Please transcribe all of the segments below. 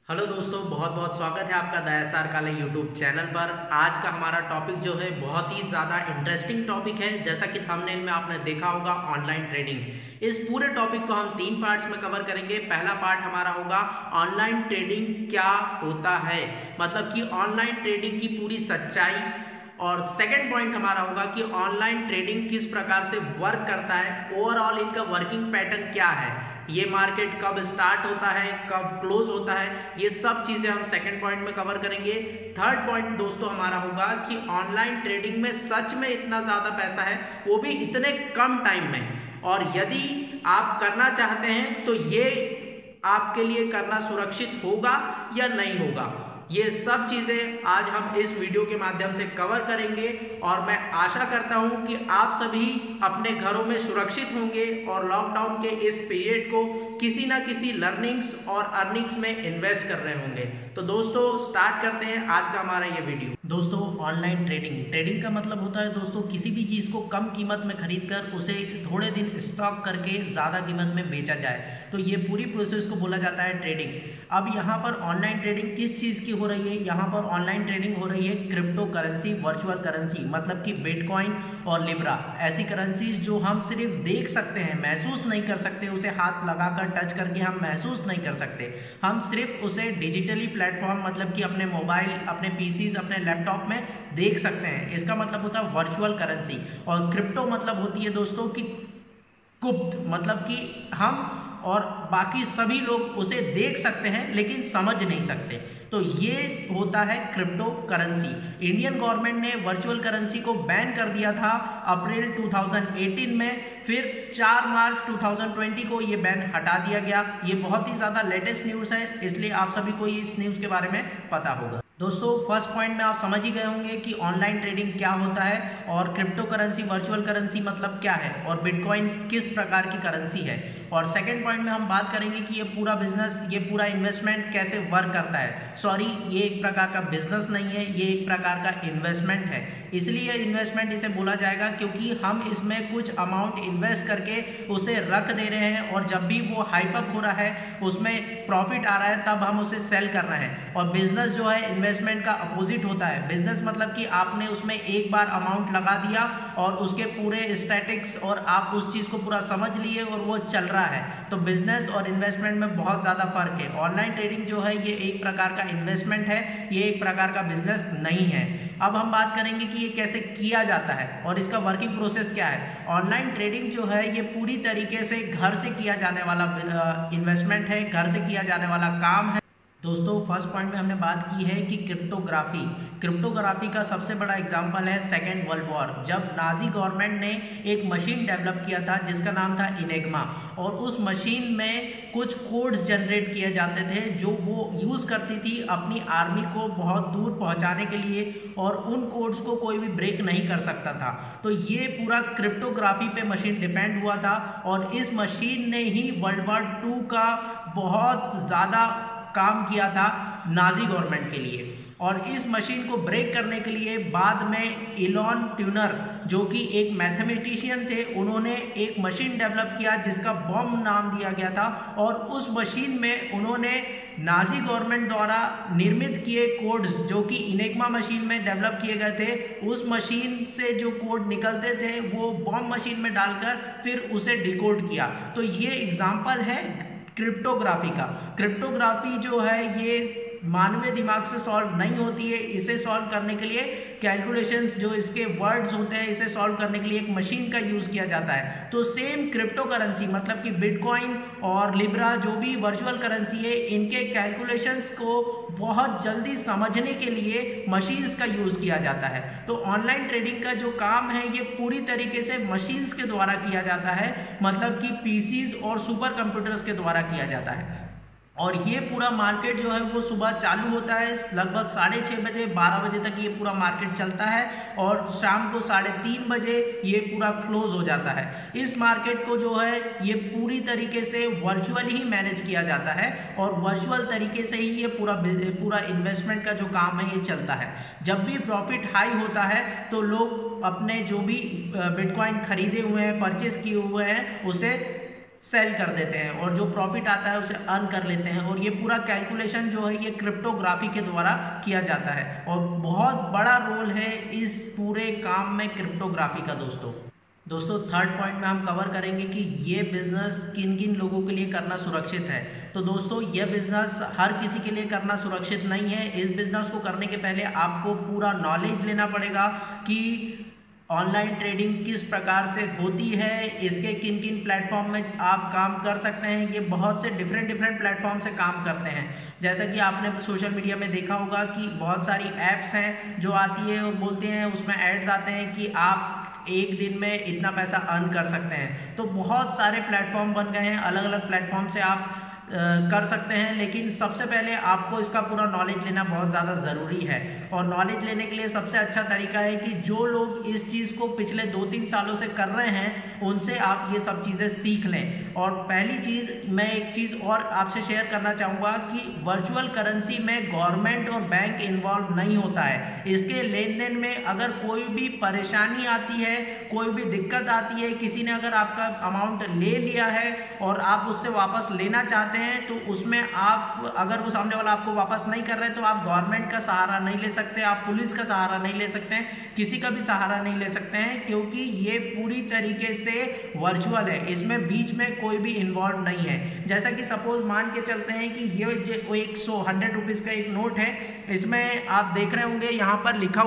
Hello दोस्तों, बहुत बहुत स्वागत है आपका दयासार काले यूट्यूब चैनल पर। आज का हमारा टॉपिक जो है बहुत ही ज़्यादा इंटरेस्टिंग टॉपिक है। जैसा कि थंबनेल में आपने देखा होगा, ऑनलाइन ट्रेडिंग। इस पूरे टॉपिक को हम 3 पार्ट्स में कवर करेंगे। पहला पार्ट हमारा होगा ऑनलाइन ट्रेडिंग क्या होता है, मतलब कि ऑनलाइन ट्रेडिंग की पूरी सच्चाई। और सेकंड पॉइंट हमारा होगा कि ऑनलाइन ट्रेडिंग किस प्रकार से वर्क करता है, ओवरऑल इनका वर्किंग पैटर्न क्या है, ये मार्केट कब स्टार्ट होता है, कब क्लोज होता है, ये सब चीजें हम सेकंड पॉइंट में कवर करेंगे। थर्ड पॉइंट दोस्तों हमारा होगा कि ऑनलाइन ट्रेडिंग में सच में इतना ज्यादा पैसा है, वो भी इतने कम टाइम में, और यदि आप करना चाहते हैं तो ये आपके लिए करना सुरक्षित होगा या नहीं होगा, ये सब चीजें आज हम इस वीडियो के माध्यम से कवर करेंगे। और मैं आशा करता हूं कि आप सभी अपने घरों में सुरक्षित होंगे और लॉकडाउन के इस पीरियड को किसी ना किसी लर्निंग्स और अर्निंग्स में इन्वेस्ट कर रहे होंगे। तो दोस्तों स्टार्ट करते हैं आज का हमारा ये वीडियो। दोस्तों ऑनलाइन ट्रेडिंग का मतलब होता है दोस्तों किसी भी चीज को कम कीमत में खरीद कर उसे थोड़े दिन स्टॉक करके ज्यादा कीमत में बेचा जाए, तो ये पूरी प्रोसेस को बोला जाता है ट्रेडिंग। अब यहाँ पर ऑनलाइन ट्रेडिंग किस चीज की हो रही है, यहाँ पर ऑनलाइन ट्रेडिंग हो रही है क्रिप्टो करेंसी, वर्चुअल करेंसी, मतलब कि बिटकॉइन और लिब्रा, ऐसी करेंसीज जो हम सिर्फ देख सकते हैं, महसूस नहीं कर सकते, उसे हाथ लगाकर टच करके हम महसूस नहीं कर सकते। हम सिर्फ उसे डिजिटली प्लेटफॉर्म, मतलब कि अपने मोबाइल, अपने पीसीज, अपने लैपटॉप में देख सकते हैं। इसका मतलब होता है वर्चुअल करेंसी। और क्रिप्टो मतलब होती है दोस्तों कि गुप्त, मतलब कि हम और बाकी सभी लोग उसे देख सकते हैं लेकिन समझ नहीं सकते, तो ये होता है क्रिप्टो करेंसी। इंडियन गवर्नमेंट ने वर्चुअल करेंसी को बैन कर दिया था अप्रैल 2018 में, फिर 4 मार्च 2020 को ये बैन हटा दिया गया। ये बहुत ही ज़्यादा लेटेस्ट न्यूज़ है, इसलिए आप सभी को इस न्यूज़ के बारे में पता होगा। दोस्तों फर्स्ट पॉइंट में आप समझ ही गए होंगे कि ऑनलाइन ट्रेडिंग क्या होता है, और क्रिप्टो करेंसी, वर्चुअल करेंसी मतलब क्या है, और बिटकॉइन किस प्रकार की करेंसी है। और सेकंड पॉइंट में हम बात करेंगे कि ये पूरा बिजनेस, ये पूरा इन्वेस्टमेंट कैसे वर्क करता है। सॉरी, ये एक प्रकार का बिजनेस नहीं है, ये एक प्रकार का इन्वेस्टमेंट है। इसलिए इन्वेस्टमेंट इसे बोला जाएगा क्योंकि हम इसमें कुछ अमाउंट इन्वेस्ट करके उसे रख दे रहे हैं, और जब भी वो हाइप अप हो रहा है, उसमें प्रॉफिट आ रहा है, तब हम उसे सेल कर रहे हैं। और बिजनेस जो है इन्वेस्टमेंट का अपोजिट होता है। बिजनेस मतलब कि आपने उसमें एक बार अमाउंट लगा दिया और उसके पूरे स्टैटिक्स और आप उस चीज को पूरा समझ लिए और वो चल रहा है। तो बिजनेस और इन्वेस्टमेंट में बहुत ज्यादा फर्क है। ऑनलाइन ट्रेडिंग जो है ये एक प्रकार का इन्वेस्टमेंट है, ये एक प्रकार का बिजनेस नहीं है। अब हम बात करेंगे कि ये कैसे किया जाता है और इसका वर्किंग प्रोसेस क्या है। ऑनलाइन ट्रेडिंग जो है ये पूरी तरीके से घर से किया जाने वाला इन्वेस्टमेंट है, घर से किया जाने वाला काम है। दोस्तों फर्स्ट पॉइंट में हमने बात की है कि क्रिप्टोग्राफी का सबसे बड़ा एग्जांपल है सेकेंड वर्ल्ड वॉर, जब नाजी गवर्नमेंट ने एक मशीन डेवलप किया था जिसका नाम था इनेग्मा, और उस मशीन में कुछ कोड्स जनरेट किए जाते थे जो वो यूज़ करती थी अपनी आर्मी को बहुत दूर पहुंचाने के लिए, और उन कोड्स को कोई भी ब्रेक नहीं कर सकता था। तो ये पूरा क्रिप्टोग्राफी पे मशीन डिपेंड हुआ था, और इस मशीन ने ही वर्ल्ड वॉर 2 का बहुत ज़्यादा काम किया था नाजी गवर्नमेंट के लिए। और इस मशीन को ब्रेक करने के लिए बाद में एलन ट्यूरर, जो कि एक मैथमेटिशियन थे, उन्होंने एक मशीन डेवलप किया जिसका बॉम्ब नाम दिया गया था। और उस मशीन में उन्होंने नाजी गवर्नमेंट द्वारा निर्मित किए कोड्स, जो कि इनेग्मा मशीन में डेवलप किए गए थे, उस मशीन से जो कोड निकलते थे वो बॉम्ब मशीन में डालकर फिर उसे डिकोड किया। तो ये एग्जाम्पल है क्रिप्टोग्राफी का। क्रिप्टोग्राफी जो है ये मानवीय दिमाग से सॉल्व नहीं होती है। इसे सॉल्व करने के लिए कैलकुलेशंस, जो इसके वर्ड्स होते हैं, इसे सॉल्व करने के लिए एक मशीन का यूज किया जाता है। तो सेम क्रिप्टो करेंसी मतलब कि बिटकॉइन और लिब्रा जो भी वर्चुअल करेंसी है, इनके कैलकुलेशंस को बहुत जल्दी समझने के लिए मशीन्स का यूज किया जाता है। तो ऑनलाइन ट्रेडिंग का जो काम है ये पूरी तरीके से मशीन्स के द्वारा किया जाता है, मतलब कि पीसीज और सुपर कंप्यूटर्स के द्वारा किया जाता है। और ये पूरा मार्केट जो है वो सुबह चालू होता है लगभग 6:30 बजे, 12 बजे तक ये पूरा मार्केट चलता है, और शाम को 3:30 बजे ये पूरा क्लोज हो जाता है। इस मार्केट को जो है ये पूरी तरीके से वर्चुअल ही मैनेज किया जाता है, और वर्चुअल तरीके से ही ये पूरा इन्वेस्टमेंट का जो काम है ये चलता है। जब भी प्रॉफिट हाई होता है तो लोग अपने जो भी बिटकॉइन खरीदे हुए हैं, परचेस किए हुए हैं, उसे सेल कर देते हैं और जो प्रॉफिट आता है उसे अर्न कर लेते हैं। और ये पूरा कैलकुलेशन जो है ये क्रिप्टोग्राफी के द्वारा किया जाता है और बहुत बड़ा रोल है इस पूरे काम में क्रिप्टोग्राफी का। दोस्तों थर्ड पॉइंट में हम कवर करेंगे कि ये बिजनेस किन किन लोगों के लिए करना सुरक्षित है। तो दोस्तों ये बिजनेस हर किसी के लिए करना सुरक्षित नहीं है। इस बिजनेस को करने के पहले आपको पूरा नॉलेज लेना पड़ेगा कि ऑनलाइन ट्रेडिंग किस प्रकार से होती है, इसके किन किन प्लेटफॉर्म में आप काम कर सकते हैं। ये बहुत से डिफरेंट प्लेटफॉर्म से काम करते हैं। जैसा कि आपने सोशल मीडिया में देखा होगा कि बहुत सारी ऐप्स हैं जो आती है और बोलते हैं, उसमें एड्स आते हैं कि आप एक दिन में इतना पैसा अर्न कर सकते हैं। तो बहुत सारे प्लेटफॉर्म बन गए हैं, अलग अलग प्लेटफॉर्म से आप कर सकते हैं। लेकिन सबसे पहले आपको इसका पूरा नॉलेज लेना बहुत ज़्यादा ज़रूरी है। और नॉलेज लेने के लिए सबसे अच्छा तरीका है कि जो लोग इस चीज़ को पिछले 2-3 सालों से कर रहे हैं उनसे आप ये सब चीज़ें सीख लें। और पहली चीज़, मैं एक चीज़ और आपसे शेयर करना चाहूँगा कि वर्चुअल करेंसी में गवर्नमेंट और बैंक इन्वॉल्व नहीं होता है। इसके लेन देन में अगर कोई भी परेशानी आती है, कोई भी दिक्कत आती है, किसी ने अगर आपका अमाउंट ले लिया है और आप उससे वापस लेना चाहते हैं, तो उसमें आप, अगर वो सामने वाला आपको वापस नहीं कर रहे तो आप गवर्नमेंट का सहारा नहीं ले सकते, आप पुलिस का सहारा नहीं ले सकते हैं, किसी का भी सहारा नहीं ले सकते हैं, क्योंकि ये पूरी तरीके से वर्चुअल है। इसमें बीच में कोई भी इन्वॉल्व नहीं है। जैसा कि सपोज मान के चलते हैं कि ये 100 रुपीज़ का एक नोट है, इसमें आप देख रहे होंगे यहाँ पर लिखा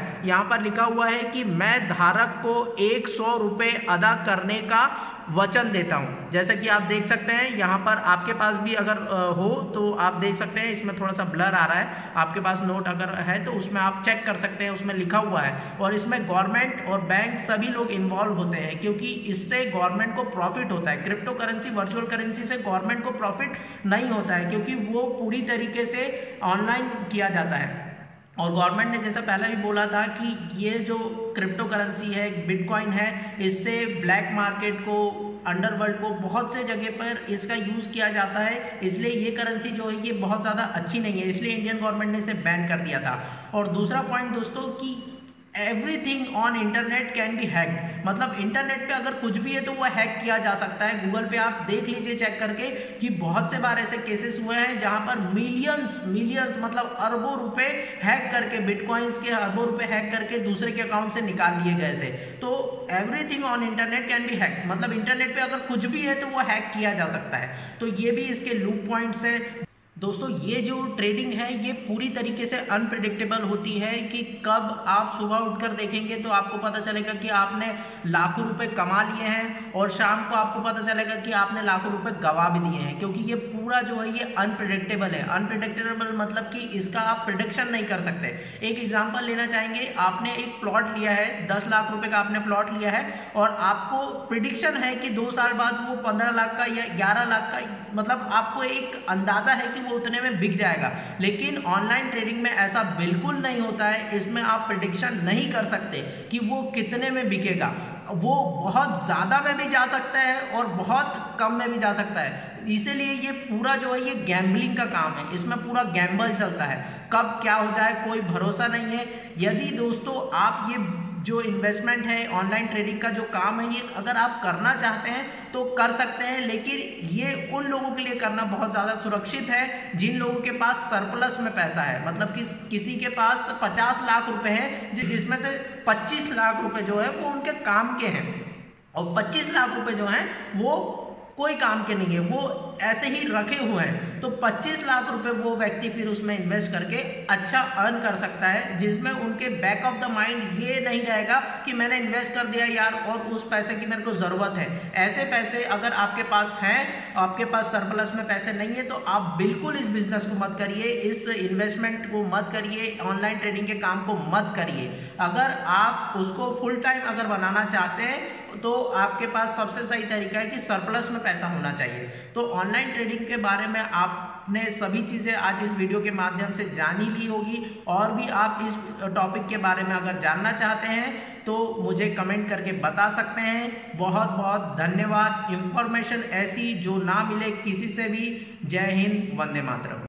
हुआ है कि मैं धारक को 100 रुपये अदा करने का वचन देता हूं। जैसा कि आप देख सकते हैं यहाँ पर, आपके पास भी अगर हो तो आप देख सकते हैं, इसमें थोड़ा सा ब्लर आ रहा है, आपके पास नोट अगर है तो उसमें आप चेक कर सकते हैं, उसमें लिखा हुआ है। और इसमें गवर्नमेंट और बैंक सभी लोग इन्वॉल्व होते हैं, क्योंकि इससे गवर्नमेंट को प्रॉफिट होता है। क्रिप्टो करेंसी, वर्चुअल करेंसी से गवर्नमेंट को प्रॉफिट नहीं होता है, क्योंकि वो पूरी तरीके से ऑनलाइन किया जाता है। और गवर्नमेंट ने जैसा पहले भी बोला था कि ये जो क्रिप्टो करेंसी है, बिटकॉइन है, इससे ब्लैक मार्केट को, अंडरवर्ल्ड को, बहुत से जगह पर इसका यूज़ किया जाता है। इसलिए ये करेंसी जो है ये बहुत ज़्यादा अच्छी नहीं है, इसलिए इंडियन गवर्नमेंट ने इसे बैन कर दिया था। और दूसरा पॉइंट दोस्तों कि everything on internet can be hacked, मतलब इंटरनेट पे अगर कुछ भी है तो वो हैक किया जा सकता है। गूगल पे आप देख लीजिए चेक करके कि बहुत से बार ऐसे केसेस हुए हैं जहां पर मिलियंस मतलब अरबों रुपए हैक करके, बिटकॉइंस के अरबों रुपए हैक करके दूसरे के अकाउंट से निकाल लिए गए थे। तो everything on internet can be hacked, मतलब इंटरनेट पे अगर कुछ भी है तो वो हैक किया जा सकता है। तो ये भी इसके लूप पॉइंट्स है। दोस्तों ये जो ट्रेडिंग है ये पूरी तरीके से अनप्रेडिक्टेबल होती है कि कब आप सुबह उठकर देखेंगे तो आपको पता चलेगा कि आपने लाखों रुपए कमा लिए हैं और शाम को आपको पता चलेगा कि आपने लाखों रुपए गवा भी दिए हैं, क्योंकि ये पूरा जो है ये अनप्रेडिक्टेबल है। अनप्रेडिक्टेबल मतलब कि इसका आप प्रिडिक्शन नहीं कर सकते। एक एग्जाम्पल लेना चाहेंगे, आपने एक प्लॉट लिया है, 10 लाख रुपए का आपने प्लॉट लिया है और आपको प्रिडिक्शन है कि 2 साल बाद वो 15 लाख का या 11 लाख का, मतलब आपको एक अंदाजा है कि वो उतने में बिक जाएगा। लेकिन ऑनलाइन ट्रेडिंग में ऐसा बिल्कुल नहीं होता है। इसमें आप प्रेडिक्शन नहीं कर सकते कि वो कितने में बिकेगा। वो बहुत ज़्यादा में भी जा सकता है और बहुत कम में भी जा सकता है। इसीलिए ये पूरा जो है ये गैम्बलिंग का काम है, इसमें पूरा गैम्बल चलता है, कब क्या हो जाए कोई भरोसा नहीं है। यदि दोस्तों आप ये जो इन्वेस्टमेंट है, ऑनलाइन ट्रेडिंग का जो काम है, ये अगर आप करना चाहते हैं तो कर सकते हैं, लेकिन ये उन लोगों के लिए करना बहुत ज़्यादा सुरक्षित है जिन लोगों के पास सरप्लस में पैसा है। मतलब कि किसी के पास 50 लाख रुपए है जिसमें से 25 लाख रुपए जो है वो उनके काम के हैं और 25 लाख रुपए जो हैं वो कोई काम के नहीं है, वो ऐसे ही रखे हुए हैं। तो 25 लाख रुपए वो व्यक्ति फिर उसमें इन्वेस्ट करके अच्छा अर्न कर सकता है, जिसमें उनके बैक ऑफ द माइंड ये नहीं रहेगा कि मैंने इन्वेस्ट कर दिया यार और उस पैसे की मेरे को ज़रूरत है। ऐसे पैसे अगर आपके पास हैं, आपके पास सरप्लस में पैसे नहीं है, तो आप बिल्कुल इस बिजनेस को मत करिए, इस इन्वेस्टमेंट को मत करिए, ऑनलाइन ट्रेडिंग के काम को मत करिए। अगर आप उसको फुल टाइम अगर बनाना चाहते हैं तो आपके पास सबसे सही तरीका है कि सरप्लस में पैसा होना चाहिए। तो ऑनलाइन ट्रेडिंग के बारे में आपने सभी चीज़ें आज इस वीडियो के माध्यम से जान ही ली होगी। और भी आप इस टॉपिक के बारे में अगर जानना चाहते हैं तो मुझे कमेंट करके बता सकते हैं। बहुत बहुत धन्यवाद। इंफॉर्मेशन ऐसी जो ना मिले किसी से भी। जय हिंद, वंदे मातरम।